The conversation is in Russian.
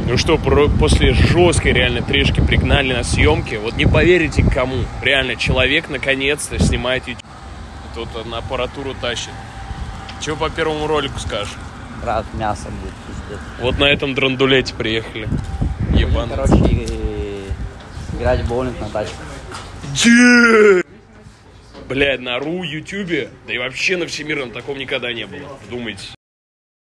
Ну что, после жесткой реально трешки пригнали на съемки. Вот не поверите кому. Реально, человек наконец-то снимает YouTube. Тут на аппаратуру тащит. Чего по первому ролику скажешь? Брат, мясо будет, пиздец. Вот на этом драндулете приехали. Ебаный. Короче, играть в боулинг на тачках. Блядь, на ютубе, да и вообще на всемирном таком никогда не было. Вдумайтесь.